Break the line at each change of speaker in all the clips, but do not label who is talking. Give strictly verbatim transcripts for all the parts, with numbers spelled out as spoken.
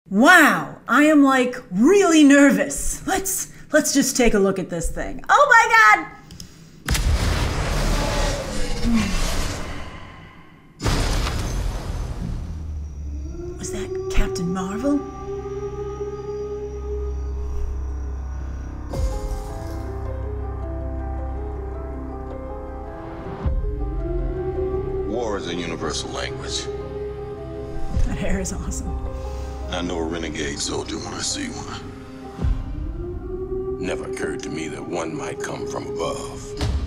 Wow, I am like really nervous. Let's let's just take a look at this thing. Oh my God! Was that Captain Marvel?
War is a universal language.
That hair is awesome.
I know a renegade soldier when I see one. Never occurred to me that one might come from above.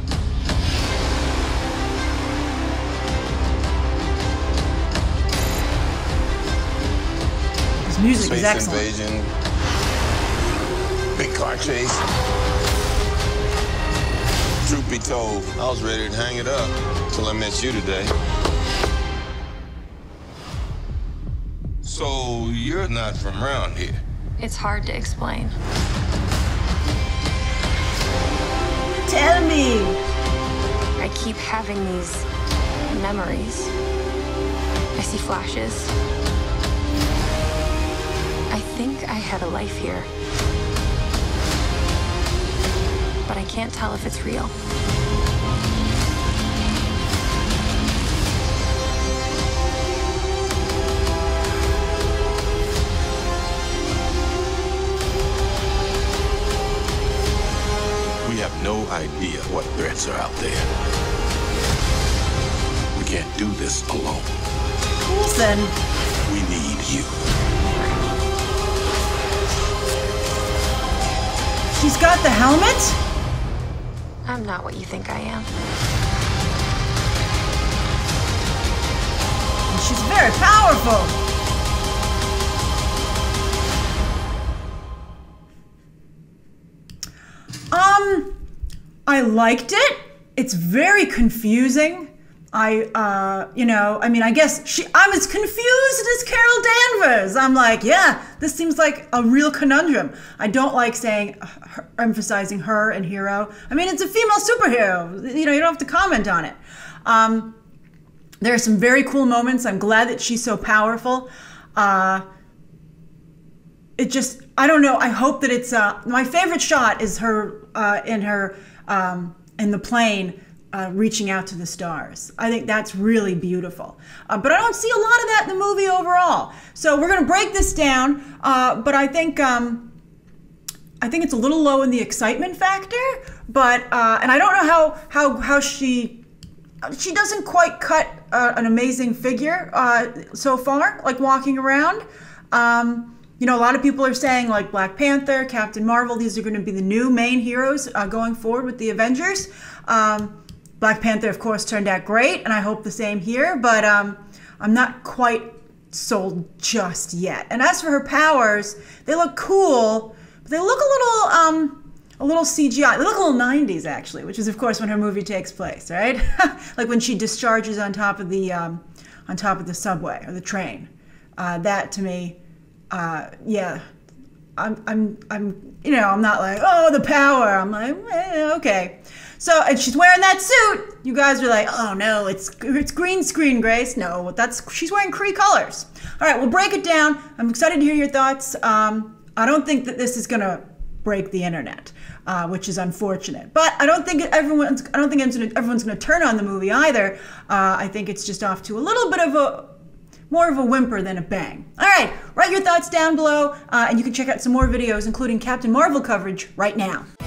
His music
Space
is excellent.
invasion, big car chase. Truth be told, I was ready to hang it up till I met you today. So you're not from around here?
It's hard to explain.
Tell me.
I keep having these memories. I see flashes. I think I had a life here. But I can't tell if it's real.
We have no idea what threats are out there. We can't do this alone.
Listen.
We need you.
She's got the helmet?
I'm not what you think I am.
And she's very powerful. Um, I liked it. It's very confusing. I, uh, you know, I mean, I guess she, I'm as confused as Carol Danvers. I'm like, yeah, this seems like a real conundrum. I don't like saying, her, emphasizing her and hero. I mean, it's a female superhero. You know, you don't have to comment on it. Um, there are some very cool moments. I'm glad that she's so powerful. Uh, it just, I don't know. I hope that it's, uh, my favorite shot is her, uh, in her, um, in the plane, Uh, reaching out to the stars. I think that's really beautiful. Uh, but I don't see a lot of that in the movie overall. So we're gonna break this down, uh, but I think um, I think it's a little low in the excitement factor, but, uh, and I don't know how, how, how she, she doesn't quite cut uh, an amazing figure uh, so far, like walking around. Um, you know, a lot of people are saying like Black Panther, Captain Marvel, these are gonna be the new main heroes uh, going forward with the Avengers. Um, Black Panther, of course, turned out great, and I hope the same here, but um, I'm not quite sold just yet. And as for her powers, they look cool, but they look a little, um, a little C G I. They look a little nineties, actually, which is, of course, when her movie takes place, right? Like when she discharges on top of the, um, on top of the subway or the train. Uh, that, to me, uh, yeah, I'm, I'm, I'm, you know, I'm not like, oh, the power. I'm like, eh, okay. So, and she's wearing that suit. You guys are like, oh no, it's it's green screen, Grace. No, that's she's wearing Kree colors. All right, we'll break it down. I'm excited to hear your thoughts. Um, I don't think that this is gonna break the internet, uh, which is unfortunate. But I don't think everyone's. I don't think everyone's gonna turn on the movie either. Uh, I think it's just off to a little bit of a more of a whimper than a bang. All right, write your thoughts down below, uh, and you can check out some more videos, including Captain Marvel coverage, right now.